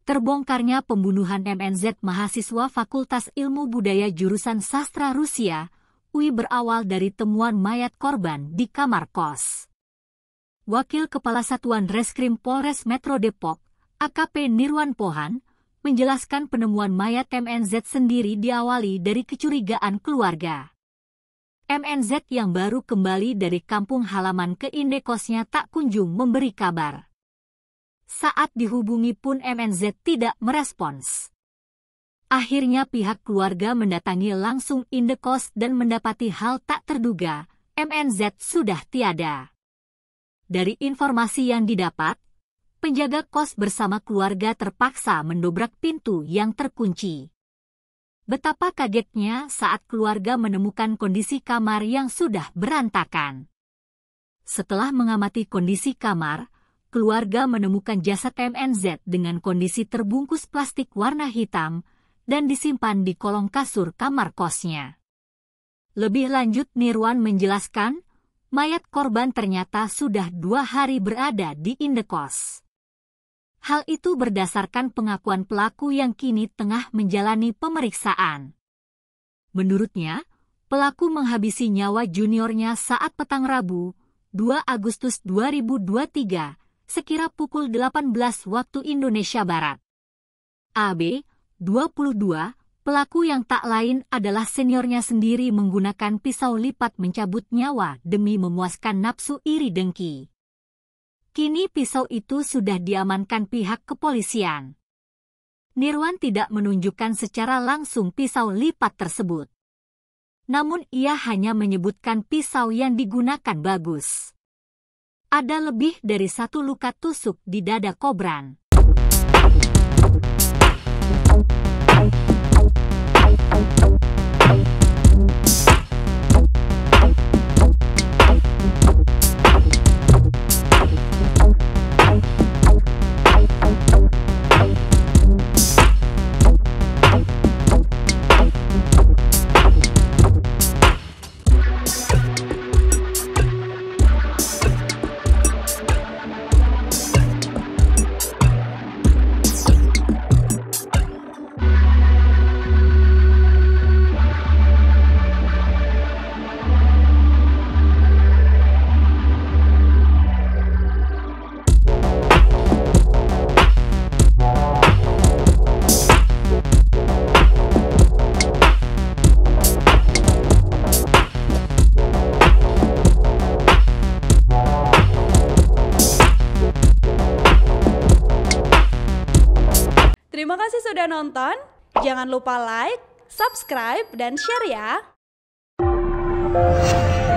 Terbongkarnya pembunuhan MNZ mahasiswa Fakultas Ilmu Budaya jurusan Sastra Rusia, UI berawal dari temuan mayat korban di kamar kos. Wakil Kepala Satuan Reskrim Polres Metro Depok, AKP Nirwan Pohan, menjelaskan penemuan mayat MNZ sendiri diawali dari kecurigaan keluarga. MNZ yang baru kembali dari kampung halaman ke indekosnya tak kunjung memberi kabar. Saat dihubungi pun MNZ tidak merespons. Akhirnya pihak keluarga mendatangi langsung indekos dan mendapati hal tak terduga, MNZ sudah tiada. Dari informasi yang didapat, penjaga kos bersama keluarga terpaksa mendobrak pintu yang terkunci. Betapa kagetnya saat keluarga menemukan kondisi kamar yang sudah berantakan. Setelah mengamati kondisi kamar, keluarga menemukan jasad MNZ dengan kondisi terbungkus plastik warna hitam dan disimpan di kolong kasur kamar kosnya. Lebih lanjut Nirwan menjelaskan, mayat korban ternyata sudah 2 hari berada di indekos. Hal itu berdasarkan pengakuan pelaku yang kini tengah menjalani pemeriksaan. Menurutnya, pelaku menghabisi nyawa juniornya saat petang Rabu, 2 Agustus 2023, sekira pukul 18 waktu Indonesia Barat. AB, 22, pelaku yang tak lain adalah seniornya sendiri menggunakan pisau lipat mencabut nyawa demi memuaskan nafsu iri dengki. Kini pisau itu sudah diamankan pihak kepolisian. Nirwan tidak menunjukkan secara langsung pisau lipat tersebut. Namun ia hanya menyebutkan pisau yang digunakan bagus. Ada lebih dari 1 luka tusuk di dada Kobran. Terima kasih sudah nonton. Jangan lupa like, subscribe, dan share ya.